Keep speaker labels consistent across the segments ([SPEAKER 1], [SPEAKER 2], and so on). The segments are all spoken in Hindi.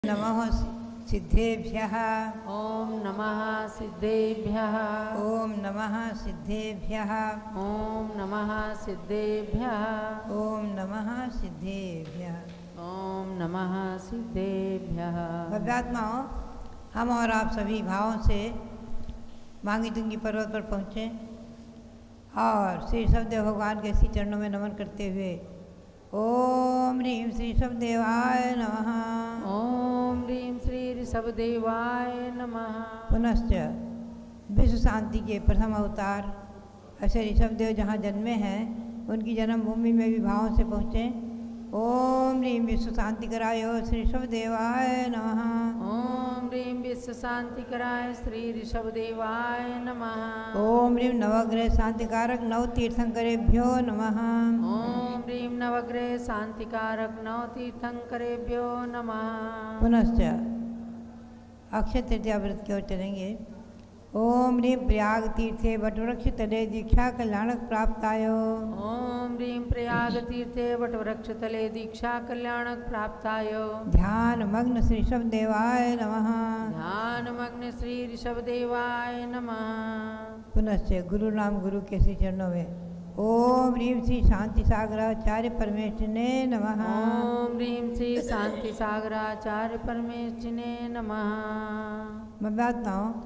[SPEAKER 1] नमः सिद्धेभ्यः।
[SPEAKER 2] ओम नमः सिद्धेभ्यः।
[SPEAKER 1] ओम नमः सिद्धेभ्यः।
[SPEAKER 2] ओम नमः सिद्धेभ्यः।
[SPEAKER 1] ओम नमः सिद्धेभ्यः।
[SPEAKER 2] ओम नमः सिद्धेभ्यः।
[SPEAKER 1] भव्यात्माओं, हम और आप सभी भावों से मांगी तुंगी पर्वत पर पहुँचे और श्री ऋषभदेव भगवान के श्री चरणों में नमन करते हुए ओम ह्रीं श्री ऋषभदेवाय नमः।
[SPEAKER 2] ओम ह्रीं श्री ऋषभदेवाय नमः।
[SPEAKER 1] पुनश्च विश्व शांति के प्रथम अवतार ऐसे ऋषभदेव जहाँ जन्मे हैं उनकी जन्मभूमि में भी भावों से पहुँचे। ओम ह्रीं विश्व शांति कराय श्री ऋषभदेवाय नमः।
[SPEAKER 2] ओम ह्रीं विश्व शांति कराय श्री ऋषभदेवाय नमः।
[SPEAKER 1] ओम ह्रीं नवग्रह शांतिकारक नव तीर्थंकरेभ्यो नमः।
[SPEAKER 2] ओम ह्रीं नवग्रह शांतिकारक नव तीर्थंकरेभ्यो नमः।
[SPEAKER 1] पुनश्च अक्षय तृतीया व्रत की ओर चलेंगे। ओम ह्रीं प्रयाग तीर्थे वटवृक्ष तले दीक्षा कल्याणक प्राप्ताय।
[SPEAKER 2] ओम ह्रीं प्रयाग तीर्थे वटवृक्ष तले दीक्षा कल्याणक प्राप्ताय।
[SPEAKER 1] ध्यान मग्न श्री ऋषभदेवाय नमः।
[SPEAKER 2] ध्यान मग्न श्री ऋषभदेवाय नमः।
[SPEAKER 1] पुनश्च गुरु नाम गुरु के श्री चरणों में ओम ह्रीं श्री शांति सागराचार्य परमेष्ठिने नमः।
[SPEAKER 2] ओम ह्रीं श्री शांति सागराचार्य परमेष्ठिने नमः।
[SPEAKER 1] मैं बताता हूँ,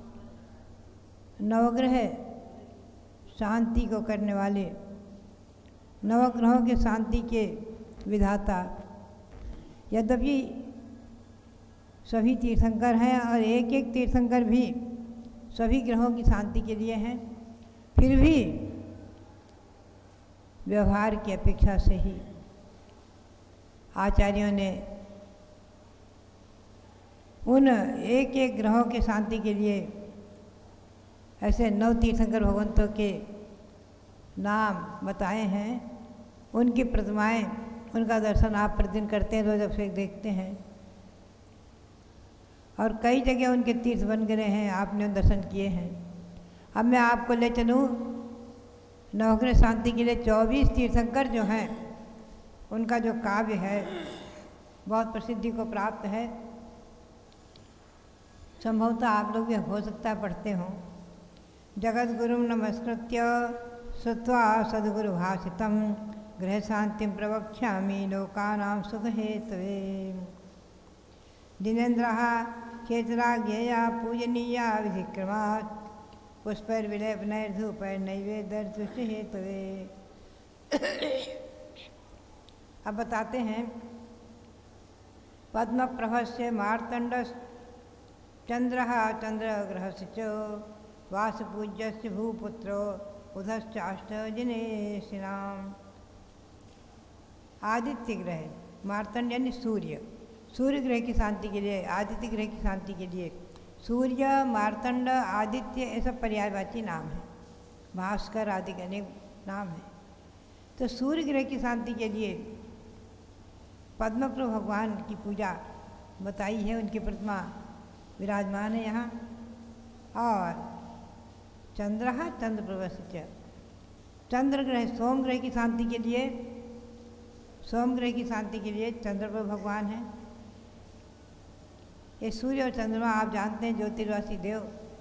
[SPEAKER 1] नवग्रह शांति को करने वाले, नवग्रहों के शांति के विधाता, यद्यपि सभी तीर्थंकर हैं और एक एक तीर्थंकर भी सभी ग्रहों की शांति के लिए हैं, फिर भी व्यवहार की अपेक्षा से ही आचार्यों ने उन एक एक ग्रहों के शांति के लिए ऐसे नव तीर्थंकर भगवंतों के नाम बताए हैं। उनकी प्रतिमाएं, उनका दर्शन आप प्रतिदिन करते हैं, रोज अभिषेक देखते हैं और कई जगह उनके तीर्थ बन गए हैं, आपने दर्शन किए हैं। अब मैं आपको ले चलूँ नवग्रह शांति के लिए 24 तीर्थंकर जो हैं उनका जो काव्य है बहुत प्रसिद्धि को प्राप्त है। संभवतः आप लोग भी हो सकता है पढ़ते हों। जगद्गुरुं नमस्कृत्य श्रुत्वा सद्गुरु भाषितं गृह शांतिं प्रवक्ष्यामि लोकानां सुखहेतवे। दिनेन्द्रः क्षेत्राज्ञेया पूजनीया विधिक्रमात् पुष्पैर्विलेपनैर्धूपैर्नैवेद्यर्तुष्टहेतवे। अब बताते हैं, पद्मप्रभस्य मार्तण्डश्चन्द्रः चन्द्रग्रहस्य च वासपूज्यस्य भूपुत्रो बुधश्चाष्टजनेशिनाम्। आदित्य ग्रह, मार्तंड यानी सूर्य, सूर्य ग्रह की शांति के लिए, आदित्य ग्रह की शांति के लिए सूर्य, मार्तंड, आदित्य ऐसा पर्यायवाची नाम है। भास्कर आदि के अनेक नाम हैं। तो सूर्य ग्रह की शांति के लिए पद्मप्रभ भगवान की पूजा बताई है, उनकी प्रतिमा विराजमान है यहाँ। और चंद्रः चंद्रप्रभस्य, चंद्र ग्रह सोम ग्रह की शांति के लिए, सोम ग्रह की शांति के लिए चंद्रप्रभ भगवान हैं। ये सूर्य और चंद्रमा आप जानते हैं ज्योतिर्वासी देव।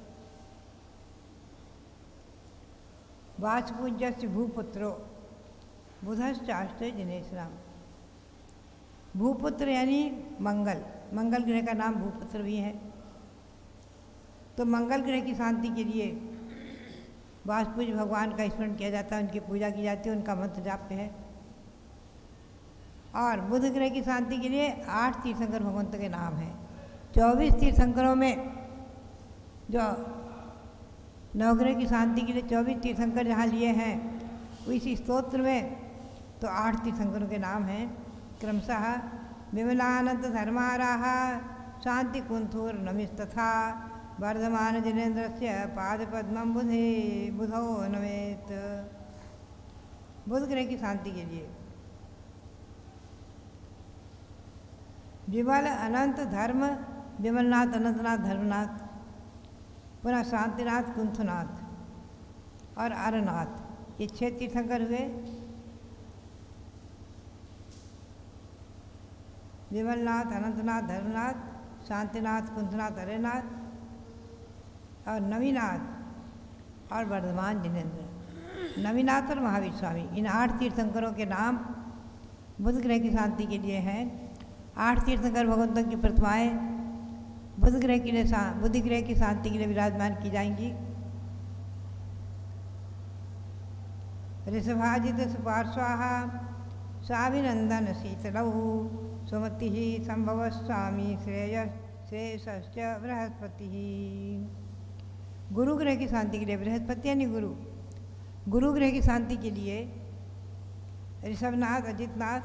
[SPEAKER 1] वाचपूज्यस्य भूपुत्रो बुधश्चाष्ट जनेश्राम। भूपुत्र यानी मंगल, मंगल ग्रह का नाम भूपुत्र भी है। तो मंगल ग्रह की शांति के लिए वासपूज भगवान का स्मरण किया जाता है, उनकी पूजा की जाती है, उनका मंत्र जाप्य है। और बुध ग्रह की शांति के लिए 8 तीर्थंकर भगवंतों के नाम हैं। 24 तीर्थंकरों में जो नवग्रह की शांति के लिए 24 तीर्थंकर जहाँ लिए हैं, इसी स्तोत्र में तो 8 तीर्थंकरों के नाम हैं क्रमशः विमलानंद धर्माराह शांति कुंथुर नमिस्तथा वर्धमान जनेन्द्रस्य पादपद्मं बुधो नमेत। बुध ग्रह की शांति के लिए विमल अनंत धर्म, विमलनाथ, अनंतनाथ, धर्मनाथ, पुनः शांतिनाथ, कुंथनाथ और अरनाथ, ये 6 तीर्थंकर हुए। विमलनाथ, अनंतनाथ, धर्मनाथ, शांतिनाथ, कुंजनाथ, हरेनाथ और नवीनाथ और वर्धमान जिनेन्द्र। नवीनाथ और महावीर स्वामी, इन 8 तीर्थंकरों के नाम बुध ग्रह की शांति के लिए हैं। 8 तीर्थंकर भगवंतों की प्रतिमाएं बुध ग्रह के लिए बुध ग्रह की शांति के लिए विराजमान की जाएंगी। ऋषभाजित सुपार्श्वाहा स्वाभिनंदन शीतलौ सुमति संभव स्वामी श्रेयश्च बृहस्पति। गुरु ग्रह की शांति के लिए बृहस्पति यानी गुरु ग्रह की शांति के लिए ऋषभनाथ, अजितनाथ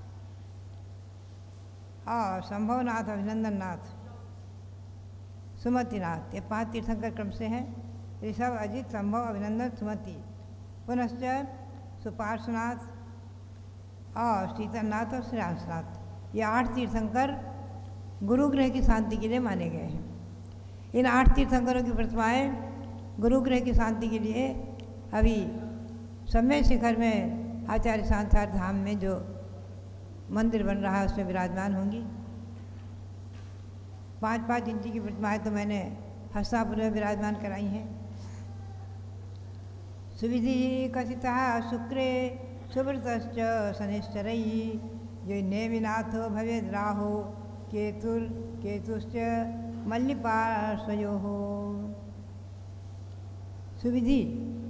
[SPEAKER 1] और संभवनाथ, अभिनंदननाथ, सुमतिनाथ, ये 5 तीर्थंकर क्रम से हैं। ऋषभ, अजित, संभव, अभिनंदन, सुमति। पुनश्च सुपार्श्वनाथ और शीतलनाथ और श्रेयांशनाथ, ये 8 तीर्थंकर गुरु ग्रह की शांति के लिए माने गए हैं। इन 8 तीर्थंकरों की प्रतिमाएं गुरु ग्रह की शांति के लिए अभी समय शिखर में आचार्य सांसार धाम में जो मंदिर बन रहा है उसमें विराजमान होंगी। 5-5 इंची की प्रतिमाएं तो मैंने हस्तापुर में विराजमान कराई हैं। सुविधि कथिता शुक्रे सुव्रतश्च शनिश्चरैः जो नेमिनाथो भवेद् राहो केतुश्च मल्लिपार्श्वयोः। सुविधि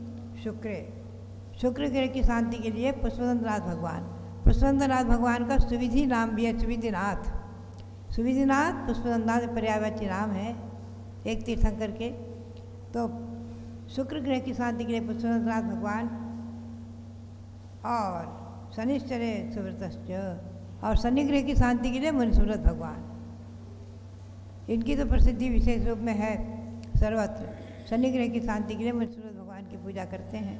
[SPEAKER 1] शुक्र ग्रह की शांति के लिए पुष्पवंतनाथ भगवान का सुविधि नाम भी है। सुविधिनाथ पुष्पवंतनाथ पर्यायवाची नाम है एक तीर्थंकर के। तो शुक्र ग्रह की शांति के लिए पुष्पवंतनाथ भगवान और शनिश्चरे सुव्रतश्च और शनि ग्रह की शांति के लिए मुनिसुव्रत भगवान। इनकी तो प्रसिद्धि विशेष रूप में है सर्वत्र। शनि ग्रह की शांति के लिए मुनिसुव्रत भगवान की पूजा करते हैं।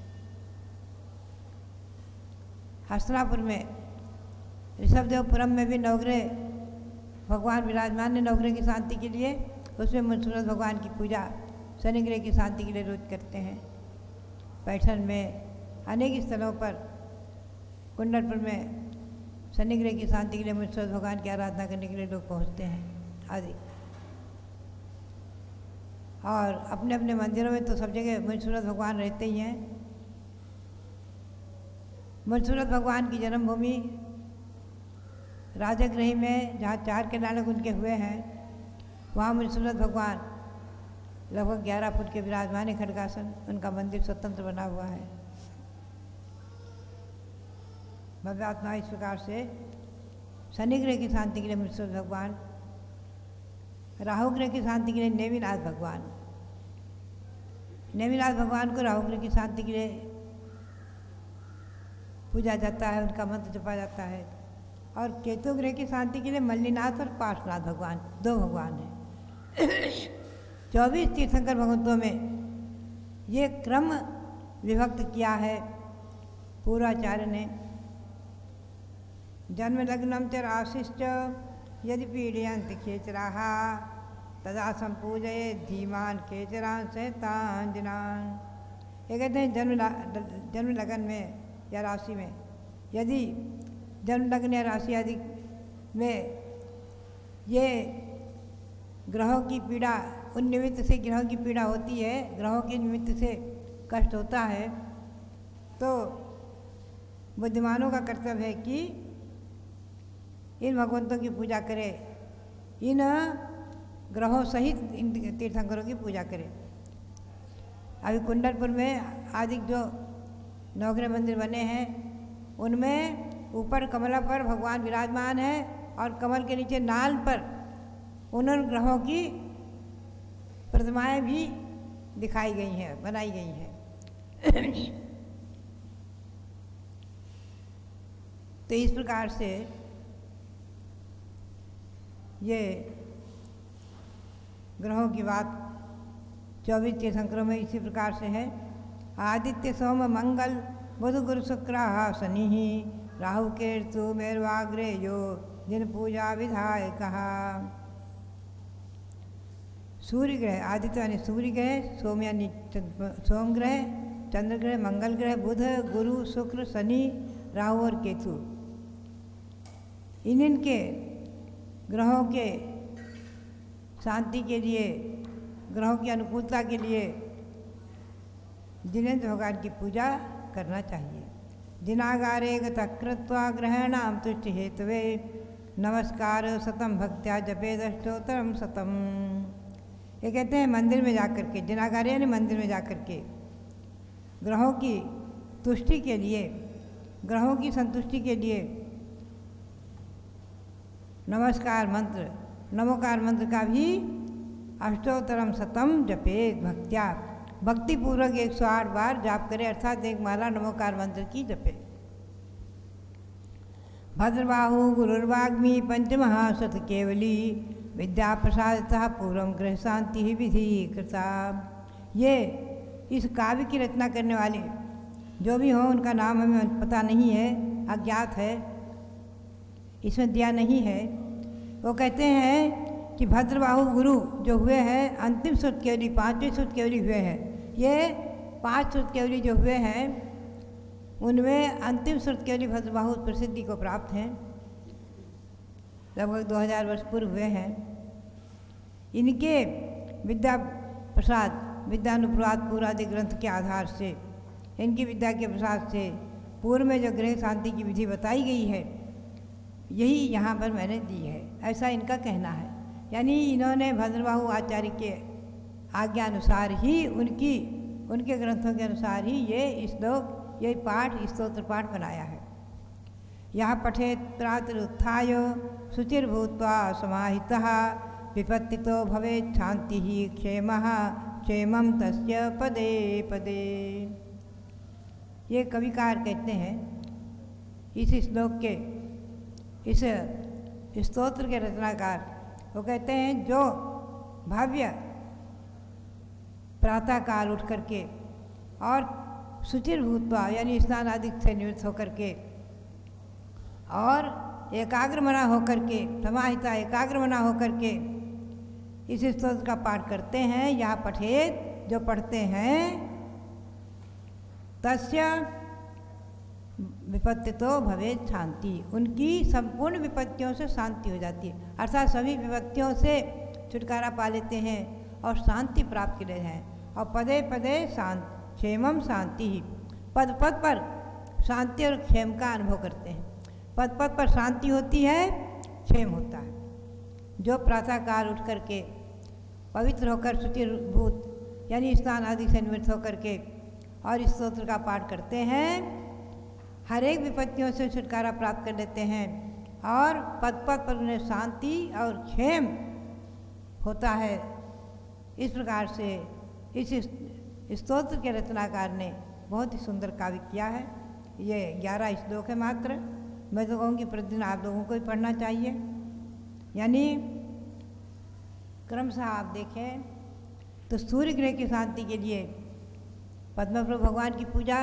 [SPEAKER 1] हस्तिनापुर में ऋषभदेवपुरम में भी नवग्रह भगवान विराजमान है। नवग्रह की शांति के लिए उसमें मुनिसुव्रत भगवान की पूजा शनि ग्रह की शांति के लिए रोज करते हैं। पैठन में अनेक स्थलों पर, कुंडलपुर में शनि ग्रह की शांति के लिए मुनिसुव्रत भगवान की आराधना करने के लिए लोग पहुंचते हैं आदि। और अपने अपने मंदिरों में तो सब जगह मुनिसुव्रत भगवान रहते ही हैं। मुनिसुव्रत भगवान की जन्मभूमि राजगृह में जहाँ 4 कल्याणक उनके हुए हैं, वहाँ मुनिसुव्रत भगवान लगभग 11 फुट के विराजमान है खड़गासन। उनका मंदिर स्वतंत्र बना हुआ है। भव्यात्मा इस प्रकार से शनि ग्रह की शांति के लिए मुनिसुव्रत भगवान, राहु ग्रह की शांति के लिए नेमिनाथ भगवान को राहु ग्रह की शांति के लिए पूजा जाता है, उनका मंत्र जपा जाता है। और केतु ग्रह की शांति के लिए मल्लिनाथ और पार्श्वनाथ भगवान, 2 भगवान हैं। 24 तीर्थंकर भगवंतों में ये क्रम विभक्त किया है पूर्वाचार्य ने। जन्म लग्नम च राशिश्च यदि पीड़यंत खेचराः तदा संपूजये धीमान खेचरान सहतांजनान। ये कहते हैं जन्म लगन में या राशि में, यदि जन्म लग्न या राशि आदि में ये ग्रहों की पीड़ा, उन निमित्त से ग्रहों की पीड़ा होती है, ग्रहों के निमित्त से कष्ट होता है, तो बुद्धिमानों का कर्तव्य है कि इन भगवंतों की पूजा करें, इन ग्रहों सहित इन तीर्थंकरों की पूजा करें। अभी कुंडलपुर में आदि जो नवग्रह मंदिर बने हैं, उनमें ऊपर कमला पर भगवान विराजमान है और कमल के नीचे नाल पर उन ग्रहों की प्रतिमाएं भी दिखाई गई हैं, बनाई गई हैं। तो इस प्रकार से ये ग्रहों की बात 24 तीर्थंकरों में इसी प्रकार से है। आदित्य सोम मंगल बुध गुरु शुक्र शनि राहु केतु मेरुवाग्रे यो जिन पूजा विधाय कहा। सूर्य ग्रह, आदित्य यानी सूर्य ग्रह, सोम यानी सोम ग्रह, चंद्र ग्रह, मंगल ग्रह, बुध गुरु शुक्र शनि राहु और केतु, इनके ग्रहों के शांति के लिए, ग्रहों की अनुकूलता के लिए जिनेन्द्र भगवान की पूजा करना चाहिए। दिनागारे गतकृत्वा ग्रहणाम तुष्टि हेतुवे नमस्कार शतम भक्त्या जपेद अष्टोत्तरम शतम। ये कहते हैं मंदिर में जाकर के, दिनागारे यानी मंदिर में जाकर के ग्रहों की तुष्टि के लिए, ग्रहों की संतुष्टि के लिए नमस्कार मंत्र, नमोकार मंत्र का भी अष्टोत्तरम शतम जपेद भक्त्या, भक्तिपूर्वक 108 बार जाप करे, अर्थात एक माला नमोकार मंत्र की जपे। भद्रबाहु गुरुर्वाग्मी पंचमहाशत केवली विद्या प्रसादतः पूर्व ग्रह शांति ही विधि कृता। ये इस काव्य की रचना करने वाले जो भी हों उनका नाम हमें पता नहीं है, अज्ञात है, इसमें दिया नहीं है। वो कहते हैं कि भद्रबाहु गुरु जो हुए हैं अंतिम सुत केवली, 5वें सुत केवली हुए हैं। ये 5 सुत केवली जो हुए हैं उनमें अंतिम सुत केवली भद्रबाहु प्रसिद्धि को प्राप्त हैं, लगभग 2000 वर्ष पूर्व हुए हैं। इनके विद्या प्रसाद, विद्यानुप्रवाद पूरादि ग्रंथ के आधार से, इनकी विद्या के प्रसाद से पूर्व में जो ग्रह शांति की विधि बताई गई है यही यहाँ पर मैंने दी है, ऐसा इनका कहना है। यानी इन्होंने भद्रबाहु आचार्य के आज्ञा अनुसार ही, उनके ग्रंथों के अनुसार ही ये श्लोक, ये पाठ, स्तोत्र पाठ बनाया है। यह पठेत प्रातरुत्थाय शुचिर्भूत्वा समाहितः विपत्तितो भवेत् शांति ही क्षेमः क्षेमं तस्य पदे पदे। ये कविकार कहते हैं इस श्लोक के, इस स्तोत्र के रचनाकार, वो कहते हैं जो भव्य प्रातःकाल उठ करके और शुचिर भूतवा यानी स्नान आदि से निवृत्त होकर के और एकाग्र मना होकर के, समाहिता एकाग्र मना होकर के इस स्तोत्र का पाठ करते हैं। यहाँ पठेत जो पढ़ते हैं, तस्य विपत्ति तो भवेत् शांति, उनकी संपूर्ण विपत्तियों से शांति हो जाती है, अर्थात सभी विपत्तियों से छुटकारा पा लेते हैं और शांति प्राप्त कर रहे हैं। और पदे पदे शांत क्षेमम शांति ही, पद पद पर शांति और क्षेम का अनुभव करते हैं। पद पद पर शांति होती है, क्षेम होता है। जो प्रातःकाल उठ करके पवित्र होकर शुचिर्भूत यानी स्नान आदि से निवृत्त होकर के और इस स्तोत्र का पाठ करते हैं, हर एक विपत्तियों से छुटकारा प्राप्त कर लेते हैं और पद पद पर उन्हें शांति और क्षेम होता है। इस प्रकार से इस स्तोत्र के रचनाकार ने बहुत ही सुंदर काव्य किया है। ये 11 श्लोक है मात्र। मैं तो कहूँगी प्रतिदिन आप लोगों को ही पढ़ना चाहिए। यानी क्रमशः आप देखें तो सूर्य ग्रह की शांति के लिए पद्मप्रभु भगवान की पूजा,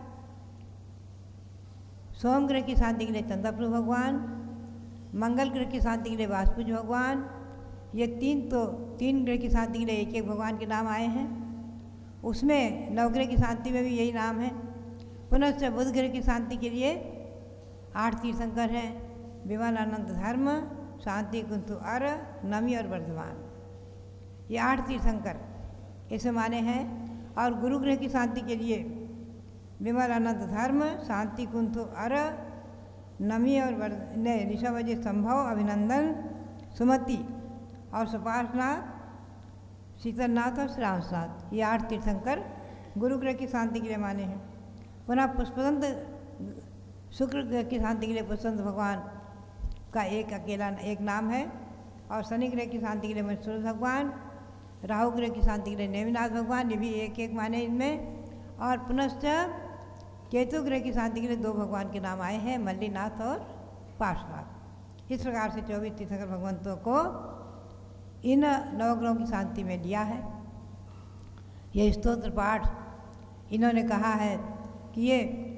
[SPEAKER 1] सोम ग्रह की शांति के लिए चंद्रप्रभु भगवान, मंगल ग्रह की शांति के लिए वासुदेव भगवान, ये तीन ग्रह की शांति के लिए एक एक भगवान के नाम आए हैं। उसमें नवग्रह की शांति में भी यही नाम है। पुनः बुध ग्रह की शांति के लिए 8 तीर्थंकर हैं, विमलानंद धर्म, शांति कुंतु अर, नमी और वर्धमान। ये 8 तीर्थंकर ऐसे माने हैं। और गुरु ग्रह की शांति के लिए विमलानंद धर्म, शांति कुंतु अर, नमी और ऋषभ अजय संभव, अभिनंदन, सुमति और सुपार्शनाथ, शीतलनाथ और श्रावणनाथ, ये 8 तीर्थंकर गुरु ग्रह की शांति के लिए माने हैं। पुनः पुष्पदंत शुक्र ग्रह की शांति के लिए पुष्पदंत भगवान का एक अकेला एक नाम है। और शनि ग्रह की शांति के लिए महेश्वर भगवान, राहु ग्रह की शांति के लिए नेमिनाथ भगवान, ये भी एक एक माने इनमें। और पुनश्च केतु ग्रह की शांति के लिए 2 भगवान के नाम आए हैं, मल्लीनाथ और पार्श्वनाथ। इस प्रकार से 24 तीर्थंकर भगवंतों को इन नवग्रहों की शांति में लिया है। ये स्तोत्र पाठ इन्होंने कहा है कि ये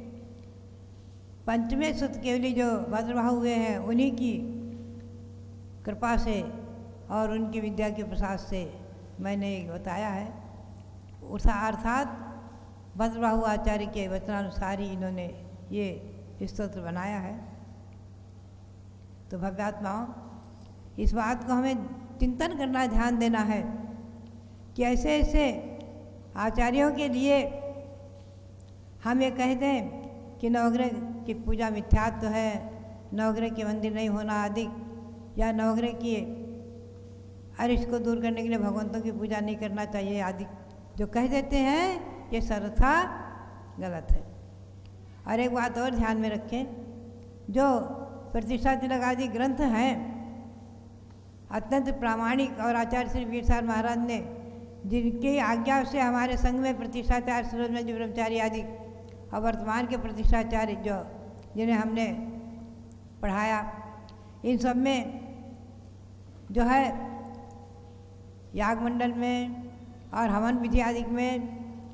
[SPEAKER 1] पंचमें सुत केवली जो भद्रबाहु हुए हैं उन्हीं की कृपा से और उनकी विद्या के प्रसाद से मैंने बताया है। अर्थात भद्रबाहु आचार्य के वचनानुसार ही इन्होंने ये स्तोत्र बनाया है। तो भव्यात्माओं, इस बात को हमें चिंतन करना, ध्यान देना है कि ऐसे ऐसे आचार्यों के लिए हम ये कह दें कि नवग्रह की पूजा मिथ्यात्व है, नवग्रह के मंदिर नहीं होना आदि, या नवग्रह की अरिष्ट को दूर करने के लिए भगवंतों की पूजा नहीं करना चाहिए आदि जो कह देते हैं, ये सर्वथा गलत है। और एक बात और ध्यान में रखें, जो प्रतिष्ठा तिलक आदि ग्रंथ हैं अत्यंत प्रामाणिक और आचार्य श्री वीरसार महाराज ने जिनकी आज्ञा से हमारे संघ में प्रतिष्ठाचार्य सूरजमल जी ब्रह्मचारी आदि और वर्तमान के प्रतिष्ठाचार्य जो जिन्हें हमने पढ़ाया, इन सब में जो है याग मंडल में और हवन विधि आदि में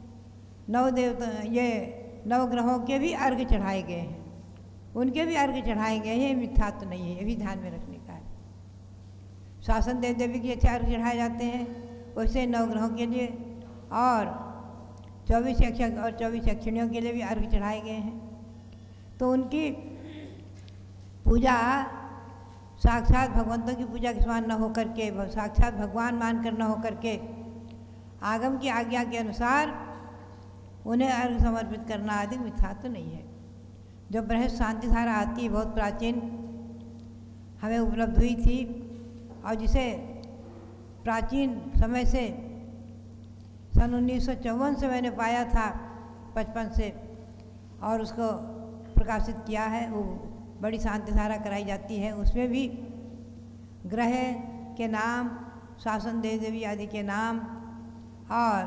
[SPEAKER 1] नवग्रहों के भी अर्घ चढ़ाए गए हैं, उनके भी अर्घ चढ़ाए गए हैं, मिथ्यात्व नहीं है, ये भी ध्यान में रखने का है। शासन देव देवी के अच्छे अर्घ चढ़ाए जाते हैं, वैसे नवग्रहों के लिए और 24 यक्षक और 24 यक्षिणियों के लिए भी अर्घ चढ़ाए गए हैं। तो उनकी पूजा साक्षात भगवंतों की पूजा के समान न होकर के, साक्षात भगवान मानकर न होकर के, आगम की आज्ञा के अनुसार उन्हें अर्घ समर्पित करना आदि मिथ्यात्व नहीं है। जो बृहद शांति धारा आती, बहुत प्राचीन हमें उपलब्ध हुई थी और जिसे प्राचीन समय से सन 1954 से मैंने पाया था 55 से, और उसको प्रकाशित किया है, वो बड़ी शांति धारा कराई जाती है। उसमें भी ग्रह के नाम, शासन देव देवी आदि के नाम और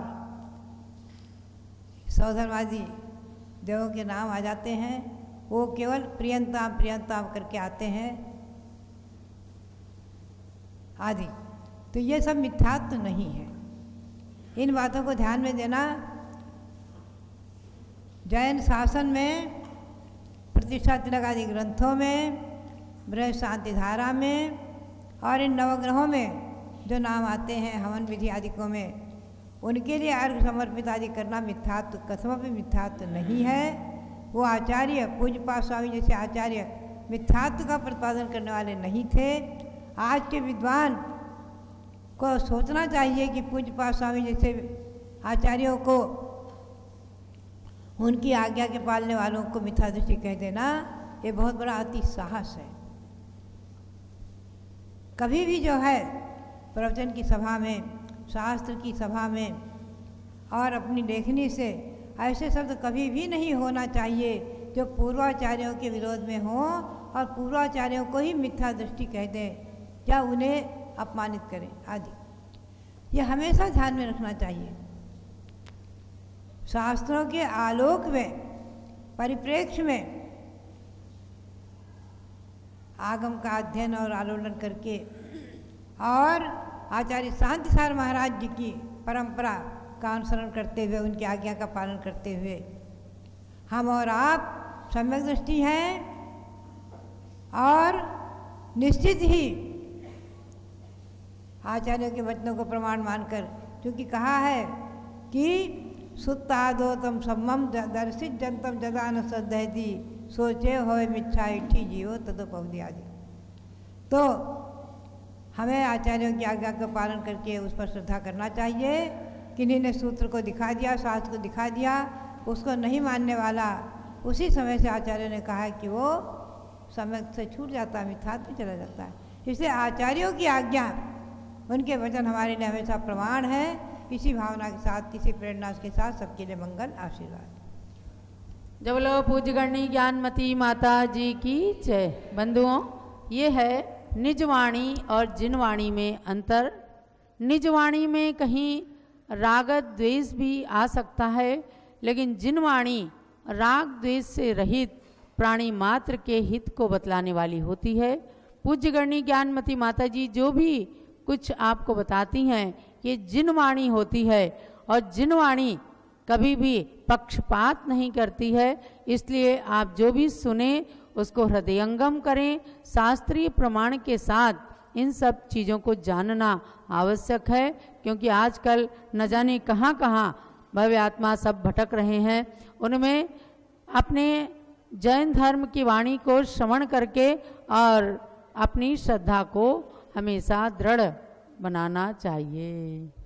[SPEAKER 1] सौधर्मादि देवों के नाम आ जाते हैं। वो केवल प्रियंताम प्रियंताम करके आते हैं आदि। तो ये सब मिथ्यात्व नहीं है, इन बातों को ध्यान में देना। जैन शासन में, प्रतिष्ठा तिलक आदि ग्रंथों में, बृहद शांति धारा में और इन नवग्रहों में जो नाम आते हैं हवन विधि आदिकों में, उनके लिए अर्घ समर्पित आदि करना मिथ्यात्व, कथमपि मिथ्यात्व नहीं है। वो आचार्य पूज्यपाद स्वामी जैसे आचार्य मिथ्यात्व का प्रतिपादन करने वाले नहीं थे। आज के विद्वान को सोचना चाहिए कि पूज्यपाद स्वामी जैसे आचार्यों को, उनकी आज्ञा के पालने वालों को मिथ्या दृष्टि कह देना, ये बहुत बड़ा अति साहस है। कभी भी जो है प्रवचन की सभा में, शास्त्र की सभा में और अपनी लेखनी से ऐसे शब्द कभी भी नहीं होना चाहिए जो पूर्वाचार्यों के विरोध में हो और पूर्वाचार्यों को ही मिथ्या दृष्टि कह दें या उन्हें अपमानित करें आदि। ये हमेशा ध्यान में रखना चाहिए। शास्त्रों के आलोक में, परिप्रेक्ष्य में आगम का अध्ययन और आलोड़न करके और आचार्य शांतिसार महाराज जी की परंपरा का अनुसरण करते हुए, उनकी आज्ञा का पालन करते हुए हम और आप सम्यक दृष्टि हैं और निश्चित ही आचार्यों के वचनों को प्रमाण मानकर, क्योंकि कहा है कि सुत्तादोतम सम्मम दर्शित जनतम जदा न सदहती सोचे होए मिच्छा इठी जीवो तदोपवधि आदि। तो हमें आचार्यों की आज्ञा का पालन करके उस पर श्रद्धा करना चाहिए। किन्हीं ने सूत्र को दिखा दिया, शास्त्र को दिखा दिया, उसको नहीं मानने वाला उसी समय से आचार्यों ने कहा कि वो समय से छूट जाता है, मिथ्यात्व में चला जाता है। इसलिए आचार्यों की आज्ञा, उनके वचन हमारे लिए हमेशा प्रमाण है। इसी भावना के साथ, इसी प्रेरणा के साथ सबके लिए मंगल आशीर्वाद।
[SPEAKER 2] जब लो पूज्य गणी ज्ञानमती माता जी की जय। बंधुओं, ये है निजवाणी और जिनवाणी में अंतर। निजवाणी में कहीं राग द्वेष भी आ सकता है, लेकिन जिनवाणी राग द्वेष से रहित प्राणी मात्र के हित को बतलाने वाली होती है। पूज्य गणी ज्ञानमती माता जी जो भी कुछ आपको बताती हैं, ये जिनवाणी होती है और जिनवाणी कभी भी पक्षपात नहीं करती है। इसलिए आप जो भी सुने उसको हृदयंगम करें। शास्त्रीय प्रमाण के साथ इन सब चीज़ों को जानना आवश्यक है, क्योंकि आजकल न जाने कहाँ कहाँ भव्य आत्मा सब भटक रहे हैं। उनमें अपने जैन धर्म की वाणी को श्रवण करके और अपनी श्रद्धा को हमेशा दृढ़ बनाना चाहिए।